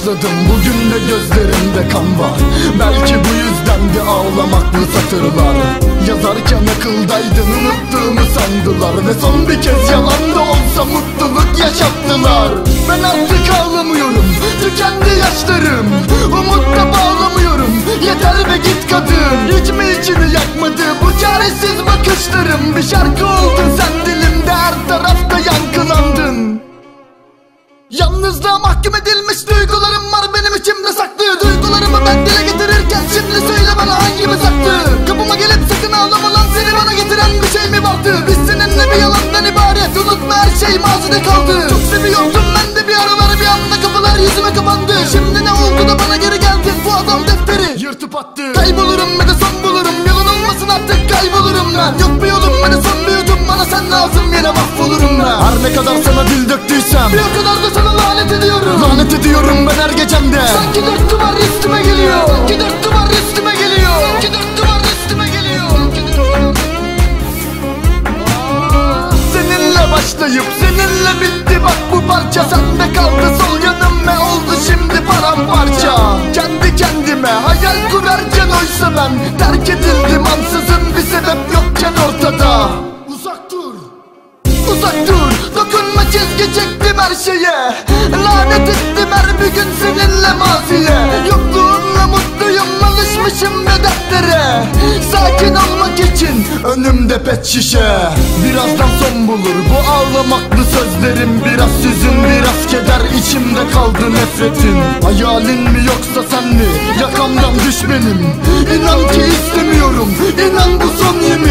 özledim, bugün de gözlerimde kan var. Belki bu yüzden de ağlamaklı satırlar. Yazarken akıldaydın, unuttuğumu sandılar. Ve son bir kez yalan da olsa mutluluk yaşattılar. Ben artık ağlamıyorum, tükendi yaşlarım. Umutla bağlamıyorum, yeter ve git kadın. Hiç mi içini yakmadı bu çaresiz bakışlarım? Bir şarkı oldun sen dilimde, her tarafta yankılandın. Yalnızlığa mahkum edilmiş duygularım var benim içimde saklı. Duygularımı ben dile getirirken şimdi söyle bana hangimi saktı? Kapıma gelip sakın ağlama lan, seni bana getiren bir şey mi vardı? Biz seninle bir yalandan ibaret, unutma her şey mazide kaldı. Çok seviyordum ben de bir aralar, bir anda kapılar yüzüme kapandı. Şimdi ne oldu da bana geri geldin, bu adam defteri yırtıp attı. Kaybolurum ve de son bulurum, yolun olmasın artık kaybolurum ben. Yok bir yolum ve de son bir yudum, bana sen lazım yine mahvolurum ben. Her ne kadar sana dil döktüysem bir o kadar da sana lanet ediyorum. Lanet ediyorum ben her gecemde. Sanki dört duvar üstüme geliyor. Sanki dört duvar üstüme geliyor. Sanki dört duvar üstüme geliyor. Seninle başlayıp seninle bitti bak bu parça. Sende kaldı sol yanım ve oldu şimdi paramparça. Kendi kendime hayal kurarken oysa ben terk edildim ansızın, bir sebep yokken ortada. Uzak dur, uzak dur, dokunma, çizgi çektim her şeye. Lanet ettim her bir gün seninle maziye. Yokluğunla mutluyum, alışmışım ve dertlere. Sakin olmak için önümde pet şişe. Birazdan son bulur bu ağlamaklı sözlerim. Biraz hüzün, biraz keder, içimde kaldı nefretin. Hayalin mi yoksa sen mi, yakamdan düşmenim? İnan ki istemiyorum, inan bu son yemin.